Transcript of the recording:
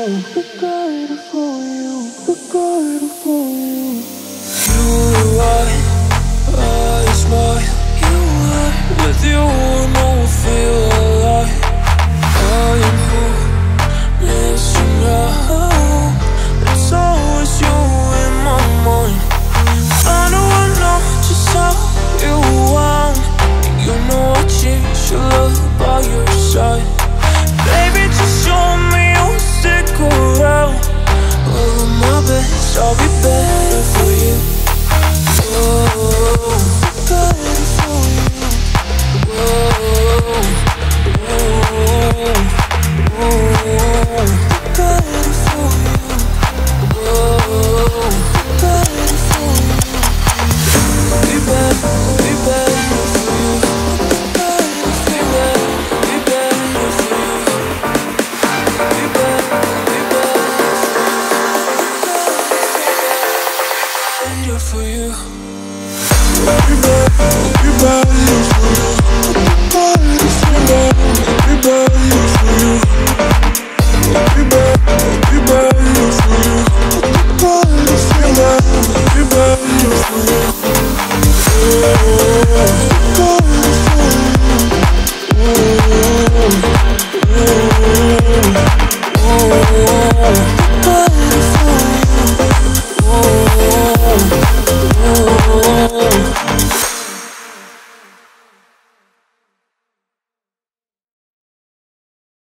With you, I know I feel alive. I am who missing now. It's always you in my mind. I know just how you want. You know I changed your love by your side. Baby, just show me you'll stick around. All of my best, I'll be better for you. Oh, better for you. Oh, oh, oh, oh.